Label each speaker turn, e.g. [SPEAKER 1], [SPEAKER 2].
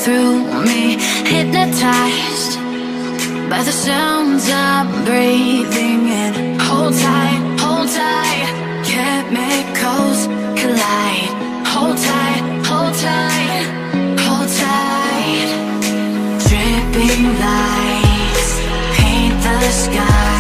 [SPEAKER 1] through me, hypnotized by the sounds I'm breathing in. Hold tight, hold tight, chemicals collide. Hold tight, hold tight, hold tight. Dripping lights paint the sky.